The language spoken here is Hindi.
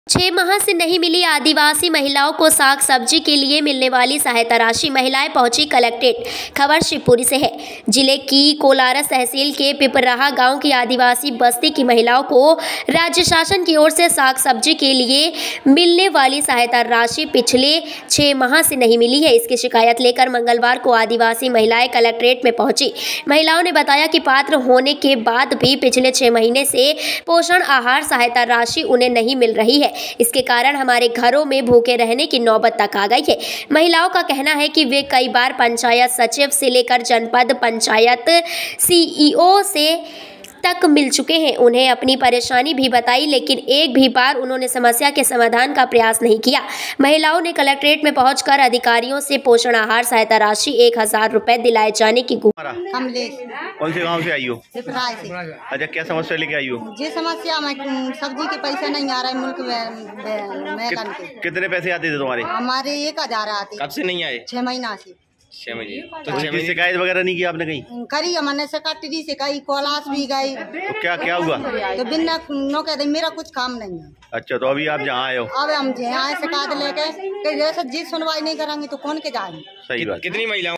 6 माह से नहीं मिली आदिवासी महिलाओं को साग सब्जी के लिए मिलने वाली सहायता राशि। महिलाएं पहुंची कलेक्ट्रेट। खबर शिवपुरी से है। जिले की कोलारस तहसील के पिपराहा गांव की आदिवासी बस्ती की महिलाओं को राज्य शासन की ओर से साग सब्जी के लिए मिलने वाली सहायता राशि पिछले 6 माह से नहीं मिली है। इसकी शिकायत लेकर मंगलवार को आदिवासी महिलाएं कलेक्ट्रेट में पहुंची। महिलाओं ने बताया कि पात्र होने के बाद भी पिछले 6 महीने से पोषण आहार सहायता राशि उन्हें नहीं मिल रही है। इसके कारण हमारे घरों में भूखे रहने की नौबत तक आ गई है। महिलाओं का कहना है कि वे कई बार पंचायत सचिव से लेकर जनपद पंचायत सीईओ से तक मिल चुके हैं। उन्हें अपनी परेशानी भी बताई, लेकिन एक भी बार उन्होंने समस्या के समाधान का प्रयास नहीं किया। महिलाओं ने कलेक्ट्रेट में पहुंचकर अधिकारियों से पोषण आहार सहायता राशि 1000 रुपए दिलाए जाने की कौन से गांव से आई हो? अच्छा, क्या समस्या लेके आई हो? ये समस्या में सब्जी के पैसे नहीं आ रहे मुल्क में। कितने पैसे आते थे तुम्हारे? हमारे 1000 आते। कब से नहीं आए? 6 महीना से। 6 महीने। तो शिकायत वगैरह नहीं की आपने कहीं? करी हमने सेक्रेटरी से कही, कोलास भी गई। तो क्या हुआ? तो बिना नो कहते मेरा कुछ काम नहीं है। अच्छा, तो अभी आप जहाँ आए हो? अब हम जहाँ शिकायत लेके जैसे जी सुनवाई नहीं करेंगे तो कौन के जाएंगे? सही बात। कितनी महिलाओं